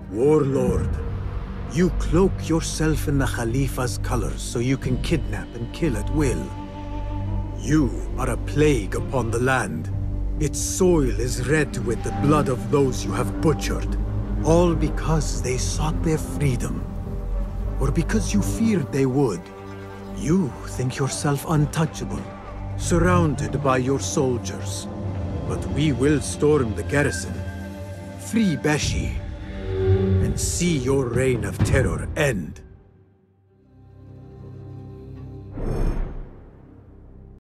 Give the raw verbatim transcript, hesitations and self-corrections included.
Warlord, you cloak yourself in the Khalifa's colors so you can kidnap and kill at will. You are a plague upon the land. Its soil is red with the blood of those you have butchered, all because they sought their freedom, or because you feared they would. You think yourself untouchable, surrounded by your soldiers. But we will storm the garrison, free Beshi, and see your reign of terror end.